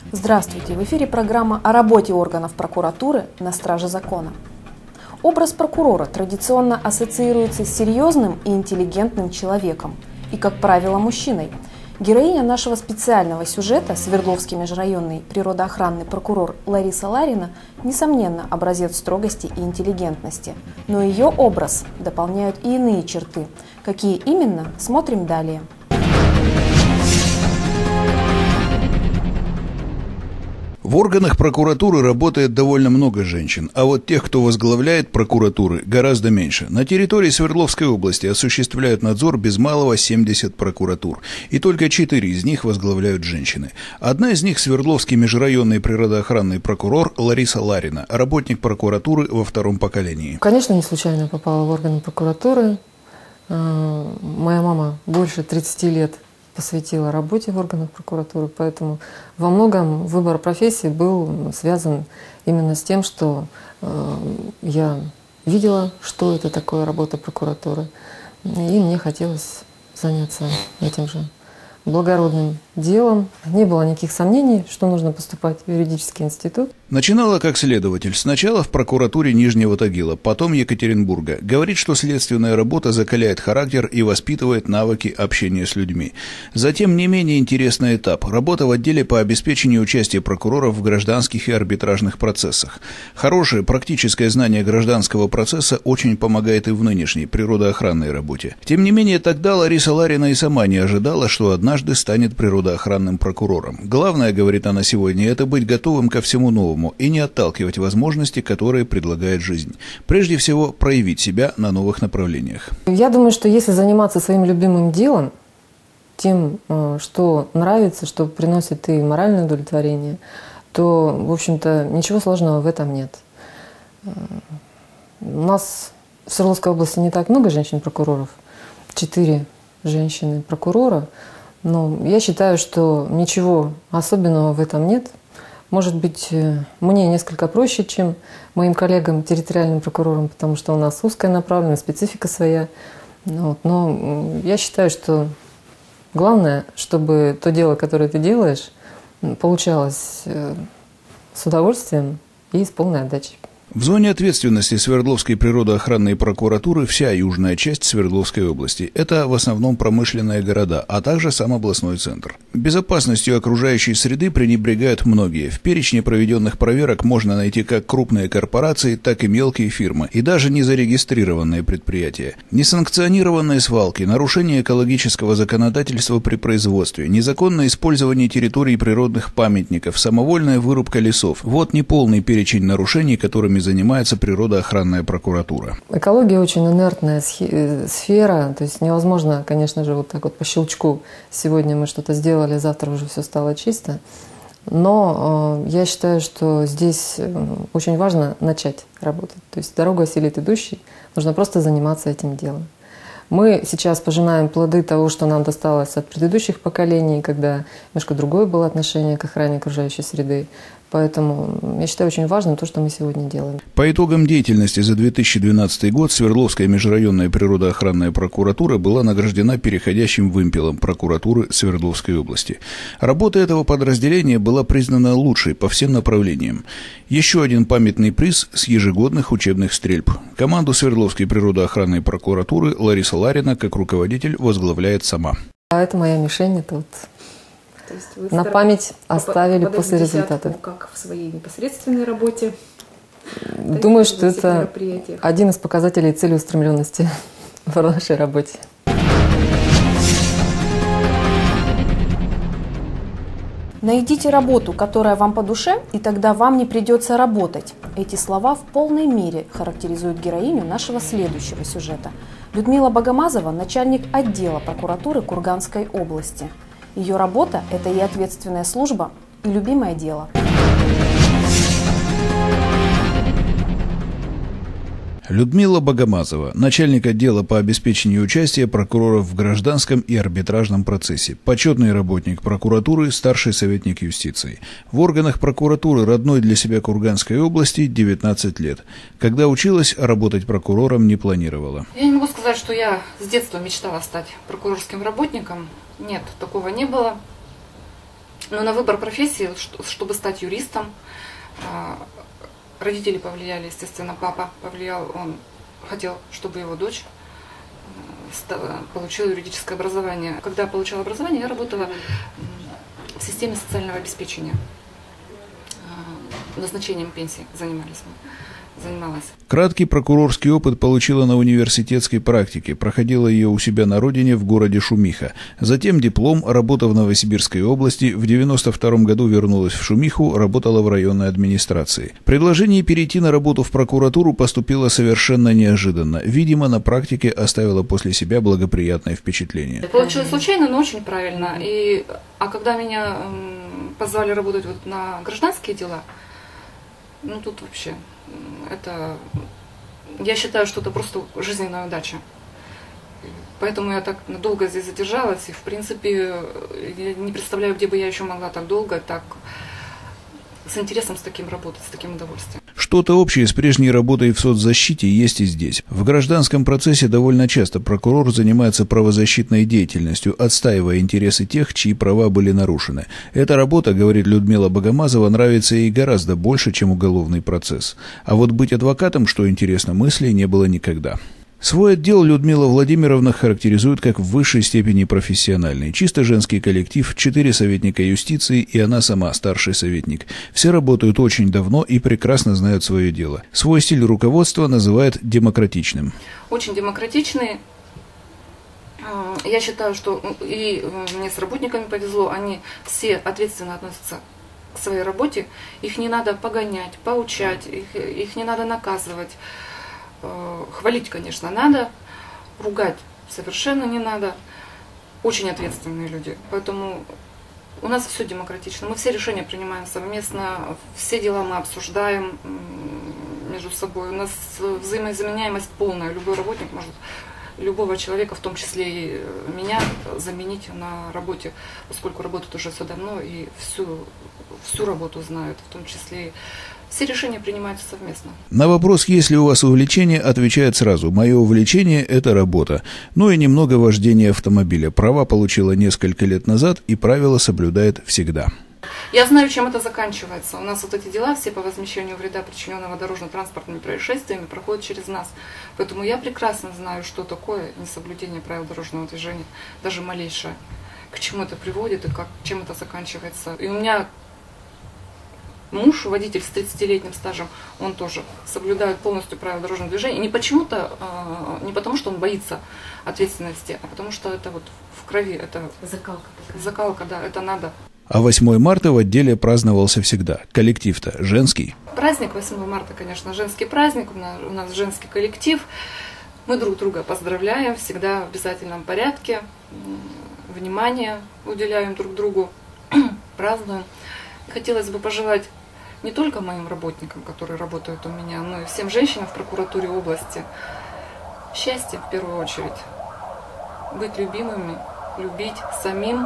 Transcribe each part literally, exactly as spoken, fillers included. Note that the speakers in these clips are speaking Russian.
Здравствуйте! В эфире программа о работе органов прокуратуры на страже закона. Образ прокурора традиционно ассоциируется с серьезным и интеллигентным человеком и, как правило, мужчиной. Героиня нашего специального сюжета, Свердловский межрайонный природоохранный прокурор Лариса Ларина, несомненно, образец строгости и интеллигентности. Но ее образ дополняют и иные черты. Какие именно, смотрим далее. В органах прокуратуры работает довольно много женщин, а вот тех, кто возглавляет прокуратуры, гораздо меньше. На территории Свердловской области осуществляют надзор без малого семьдесят прокуратур, и только четыре из них возглавляют женщины. Одна из них – Свердловский межрайонный природоохранный прокурор Лариса Ларина, работник прокуратуры во втором поколении. Конечно, не случайно попала в органы прокуратуры. Моя мама больше тридцати лет посвятила работе в органах прокуратуры, поэтому во многом выбор профессии был связан именно с тем, что э, я видела, что это такое работа прокуратуры, и мне хотелось заняться этим же благородным делом. Не было никаких сомнений, что нужно поступать в юридический институт. Начинала как следователь. Сначала в прокуратуре Нижнего Тагила, потом Екатеринбурга. Говорит, что следственная работа закаляет характер и воспитывает навыки общения с людьми. Затем не менее интересный этап – работа в отделе по обеспечению участия прокуроров в гражданских и арбитражных процессах. Хорошее практическое знание гражданского процесса очень помогает и в нынешней природоохранной работе. Тем не менее, тогда Лариса Ларина и сама не ожидала, что однажды станет природоохранным прокурором. Главное, говорит она сегодня, это быть готовым ко всему новому и не отталкивать возможности, которые предлагает жизнь. Прежде всего, проявить себя на новых направлениях. Я думаю, что если заниматься своим любимым делом, тем, что нравится, что приносит и моральное удовлетворение, то, в общем-то, ничего сложного в этом нет. У нас в Свердловской области не так много женщин-прокуроров, четыре женщины-прокурора, но я считаю, что ничего особенного в этом нет. Может быть, мне несколько проще, чем моим коллегам, территориальным прокурорам, потому что у нас узкая направленность, специфика своя. Вот. Но я считаю, что главное, чтобы то дело, которое ты делаешь, получалось с удовольствием и с полной отдачей. В зоне ответственности Свердловской природоохранной прокуратуры вся южная часть Свердловской области. Это в основном промышленные города, а также сам областной центр. Безопасностью окружающей среды пренебрегают многие. В перечне проведенных проверок можно найти как крупные корпорации, так и мелкие фирмы, и даже незарегистрированные предприятия. Несанкционированные свалки, нарушение экологического законодательства при производстве, незаконное использование территорий природных памятников, самовольная вырубка лесов. Вот неполный перечень нарушений, которыми занимается природоохранная прокуратура. Экология очень инертная сфера, то есть невозможно, конечно же, вот так вот по щелчку сегодня мы что-то сделали, завтра уже все стало чисто. Но э, я считаю, что здесь очень важно начать работать. То есть дорога осилит идущий, нужно просто заниматься этим делом. Мы сейчас пожинаем плоды того, что нам досталось от предыдущих поколений, когда немножко другое было отношение к охране окружающей среды. Поэтому я считаю очень важным то, что мы сегодня делаем. По итогам деятельности за две тысячи двенадцатый год Свердловская межрайонная природоохранная прокуратура была награждена переходящим вымпелом прокуратуры Свердловской области. Работа этого подразделения была признана лучшей по всем направлениям. Еще один памятный приз с ежегодных учебных стрельб. Команду Свердловской природоохранной прокуратуры Лариса Ларина как руководитель возглавляет сама. А это моя мишень, это вот... На память оставили после результата. Как в своей непосредственной работе. Думаю, что это один из показателей целеустремленности в нашей работе. Найдите работу, которая вам по душе, и тогда вам не придется работать. Эти слова в полной мере характеризуют героиню нашего следующего сюжета. Людмила Богомазова – начальник отдела прокуратуры Курганской области. Ее работа – это и ответственная служба, и любимое дело. Людмила Богомазова, начальник отдела по обеспечению участия прокуроров в гражданском и арбитражном процессе, почетный работник прокуратуры, старший советник юстиции. В органах прокуратуры родной для себя Курганской области девятнадцать лет. Когда училась, работать прокурором не планировала. Я не могу сказать, что я с детства мечтала стать прокурорским работником. Нет, такого не было. Но на выбор профессии, чтобы стать юристом, родители повлияли, естественно, папа повлиял, он хотел, чтобы его дочь получила юридическое образование. Когда я получала образование, я работала в системе социального обеспечения. Назначением пенсии занимались мы. занималась. Краткий прокурорский опыт получила на университетской практике, проходила ее у себя на родине в городе Шумиха. Затем диплом, работа в Новосибирской области, в девяносто втором году вернулась в Шумиху, работала в районной администрации. Предложение перейти на работу в прокуратуру поступило совершенно неожиданно. Видимо, на практике оставила после себя благоприятное впечатление. Получилось случайно, но очень правильно. И, а когда меня м, позвали работать вот на гражданские дела, ну тут вообще... Это, я считаю, что это просто жизненная удача. Поэтому я так долго здесь задержалась. И, в принципе, я не представляю, где бы я еще могла так долго, так с интересом с таким работать, с таким удовольствием. Что-то общее с прежней работой в соцзащите есть и здесь. В гражданском процессе довольно часто прокурор занимается правозащитной деятельностью, отстаивая интересы тех, чьи права были нарушены. Эта работа, говорит Людмила Богомазова, нравится ей гораздо больше, чем уголовный процесс. А вот быть адвокатом, что интересно, мыслей не было никогда. Свой отдел Людмила Владимировна характеризует как в высшей степени профессиональный. Чисто женский коллектив, четыре советника юстиции и она сама, старший советник. Все работают очень давно и прекрасно знают свое дело. Свой стиль руководства называют демократичным. Очень демократичный. Я считаю, что и мне с работниками повезло, они все ответственно относятся к своей работе. Их не надо погонять, поучать, их, их не надо наказывать. Хвалить, конечно, надо, ругать совершенно не надо. Очень ответственные люди. Поэтому у нас все демократично. Мы все решения принимаем совместно, все дела мы обсуждаем между собой. У нас взаимозаменяемость полная. Любой работник может любого человека, в том числе и меня, заменить на работе, поскольку работают уже все давно и всю, всю работу знают, в том числе и все решения принимаются совместно. На вопрос, есть ли у вас увлечение, отвечает сразу: мое увлечение – это работа. Ну и немного вождения автомобиля. Права получила несколько лет назад и правила соблюдает всегда. Я знаю, чем это заканчивается. У нас вот эти дела все по возмещению вреда, причиненного дорожно-транспортными происшествиями, проходят через нас. Поэтому я прекрасно знаю, что такое несоблюдение правил дорожного движения, даже малейшее. К чему это приводит и как, чем это заканчивается. И у меня муж, водитель с тридцатилетним стажем, он тоже соблюдает полностью правила дорожного движения. И не почему-то, не потому что он боится ответственности, а потому что это вот в крови, это закалка. Закалка, да, это надо. А восьмое марта в отделе праздновался всегда. Коллектив-то женский. Праздник восьмого марта, конечно, женский праздник, у нас, у нас женский коллектив. Мы друг друга поздравляем, всегда в обязательном порядке. Внимание уделяем друг другу, празднуем. Хотелось бы пожелать не только моим работникам, которые работают у меня, но и всем женщинам в прокуратуре области счастья в первую очередь. Быть любимыми, любить самим.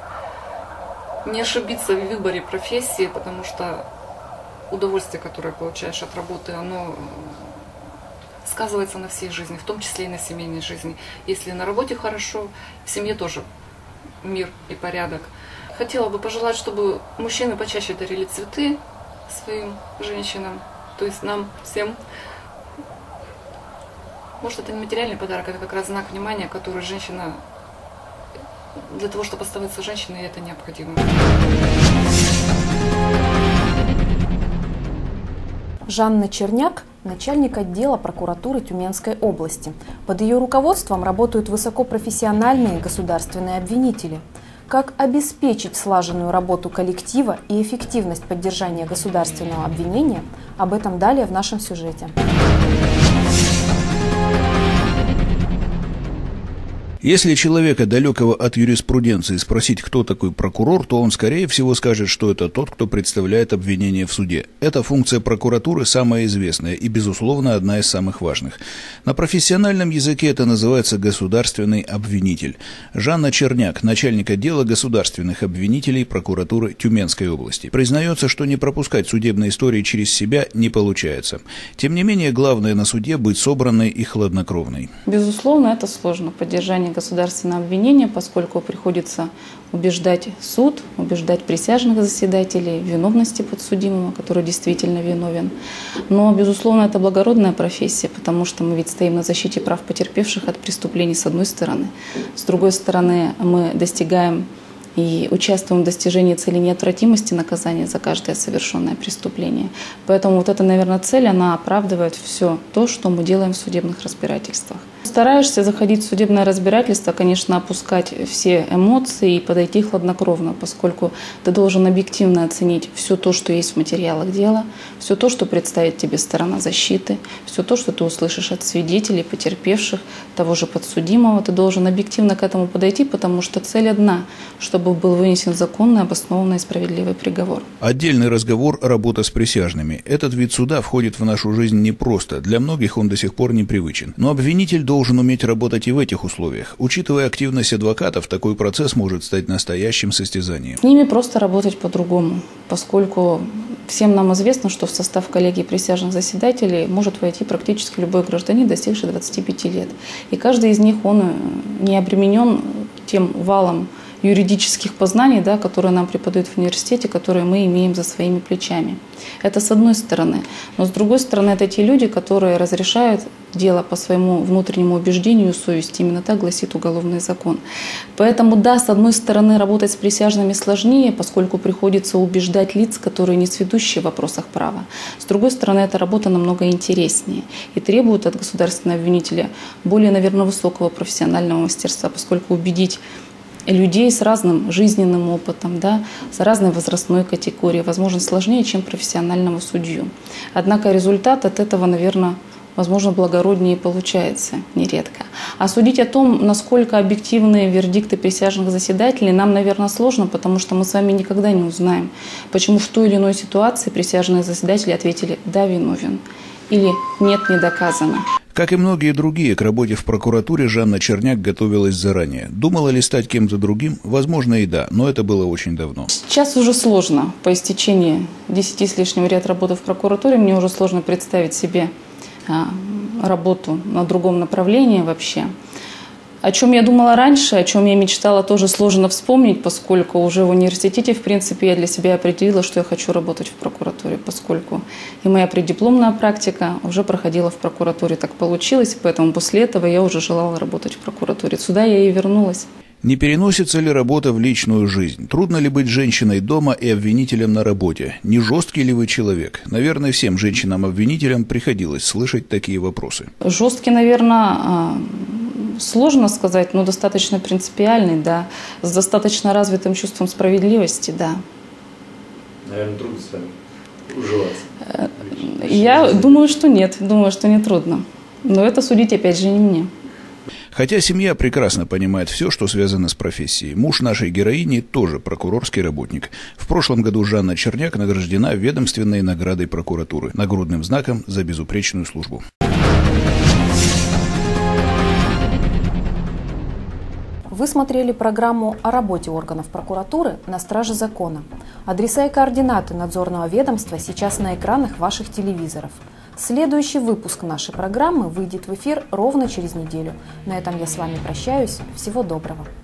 Не ошибиться в выборе профессии, потому что удовольствие, которое получаешь от работы, оно сказывается на всей жизни, в том числе и на семейной жизни. Если на работе хорошо, в семье тоже мир и порядок. Хотела бы пожелать, чтобы мужчины почаще дарили цветы своим женщинам, то есть нам всем. Может, это не материальный подарок, это как раз знак внимания, который женщина... Для того, чтобы оставаться женщиной, это необходимо. Жанна Черняк – начальник отдела прокуратуры Тюменской области. Под ее руководством работают высокопрофессиональные государственные обвинители. Как обеспечить слаженную работу коллектива и эффективность поддержания государственного обвинения – об этом далее в нашем сюжете. Если человека, далекого от юриспруденции, спросить, кто такой прокурор, то он, скорее всего, скажет, что это тот, кто представляет обвинение в суде. Эта функция прокуратуры самая известная и, безусловно, одна из самых важных. На профессиональном языке это называется государственный обвинитель. Жанна Черняк, начальник отдела государственных обвинителей прокуратуры Тюменской области, признается, что не пропускать судебные истории через себя не получается. Тем не менее, главное на суде быть собранной и хладнокровной. Безусловно, это сложно, поддержание государственного обвинения, поскольку приходится убеждать суд, убеждать присяжных заседателей в виновности подсудимого, который действительно виновен. Но, безусловно, это благородная профессия, потому что мы ведь стоим на защите прав потерпевших от преступлений с одной стороны. С другой стороны, мы достигаем и участвуем в достижении цели неотвратимости наказания за каждое совершенное преступление. Поэтому вот эта, наверное, цель, она оправдывает все то, что мы делаем в судебных разбирательствах. Стараешься заходить в судебное разбирательство, конечно, опускать все эмоции и подойти хладнокровно, поскольку ты должен объективно оценить все то, что есть в материалах дела, все то, что представит тебе сторона защиты, все то, что ты услышишь от свидетелей, потерпевших, того же подсудимого. Ты должен объективно к этому подойти, потому что цель одна, чтобы был вынесен законный, обоснованный и справедливый приговор. Отдельный разговор – работа с присяжными. Этот вид суда входит в нашу жизнь непросто. Для многих он до сих пор непривычен. Но обвинитель должен должен уметь работать и в этих условиях. Учитывая активность адвокатов, такой процесс может стать настоящим состязанием. С ними просто работать по-другому, поскольку всем нам известно, что в состав коллегии присяжных заседателей может войти практически любой гражданин, достигший двадцати пяти лет. И каждый из них, он не обременен тем валом юридических познаний, да, которые нам преподают в университете, которые мы имеем за своими плечами. Это с одной стороны. Но с другой стороны, это те люди, которые разрешают дело по своему внутреннему убеждению и совести. Именно так гласит уголовный закон. Поэтому, да, с одной стороны, работать с присяжными сложнее, поскольку приходится убеждать лиц, которые не сведущие в вопросах права. С другой стороны, эта работа намного интереснее и требует от государственного обвинителя более, наверное, высокого профессионального мастерства, поскольку убедить людей с разным жизненным опытом, да, с разной возрастной категорией, возможно, сложнее, чем профессионального судью. Однако результат от этого, наверное, возможно, благороднее получается нередко. А судить о том, насколько объективны вердикты присяжных заседателей, нам, наверное, сложно, потому что мы с вами никогда не узнаем, почему в той или иной ситуации присяжные заседатели ответили «да, виновен» или «нет, не доказано». Как и многие другие, к работе в прокуратуре Жанна Черняк готовилась заранее. Думала ли стать кем-то другим? Возможно, и да, но это было очень давно. Сейчас уже сложно. По истечении десяти с лишним лет работы в прокуратуре мне уже сложно представить себе а, работу на другом направлении вообще. О чем я думала раньше, о чем я мечтала, тоже сложно вспомнить, поскольку уже в университете, в принципе, я для себя определила, что я хочу работать в прокуратуре, поскольку и моя преддипломная практика уже проходила в прокуратуре. Так получилось, поэтому после этого я уже желала работать в прокуратуре. Сюда я и вернулась. Не переносится ли работа в личную жизнь? Трудно ли быть женщиной дома и обвинителем на работе? Не жесткий ли вы человек? Наверное, всем женщинам-обвинителям приходилось слышать такие вопросы. Жесткий, наверное, сложно сказать, но достаточно принципиальный, да, с достаточно развитым чувством справедливости, да. Наверное, трудно с вами уживаться. Я думаю, что нет, думаю, что не трудно. Но это судить, опять же, не мне. Хотя семья прекрасно понимает все, что связано с профессией. Муж нашей героини тоже прокурорский работник. В прошлом году Жанна Черняк награждена ведомственной наградой прокуратуры, нагрудным знаком за безупречную службу. Вы смотрели программу о работе органов прокуратуры на страже закона. Адреса и координаты надзорного ведомства сейчас на экранах ваших телевизоров. Следующий выпуск нашей программы выйдет в эфир ровно через неделю. На этом я с вами прощаюсь. Всего доброго.